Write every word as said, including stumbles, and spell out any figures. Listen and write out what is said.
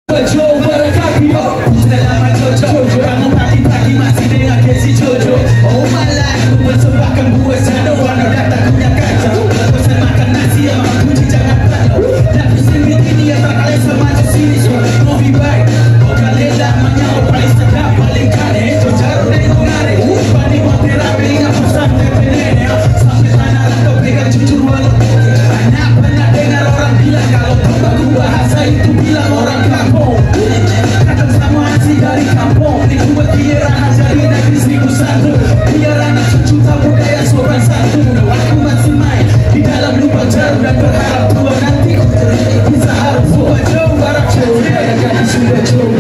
Jojo berkaki, selamat Jojo, kamu pagi-pagi masih dengan Casey Jojo. Oh my life, ku persembahkan buah sado, warna datang punya kaca. Pesan makan nasi yang makan kunci jangan palau. Dan kesini ini yang tak kalian sama sini so. Movie baik, oh kalian dah menyau paling sedap paling kane. Jojaro dari ngare, pani montera beling apa santai penene. Sampai tanah rantau pegang jujur walau. Banyak pernah dengar orang bilang kalau tembaku bahasa itu bilang orang kampung. Kata sama asli dari kampung, dibuat biaran jadi negeri seribu satu. Biar anak cucu tahu budaya sopan satu. Waktu masih main di dalam lubang jarum dan berharap tua nanti bisa harus buat jauh barat jauh. Gadis sudah jauh.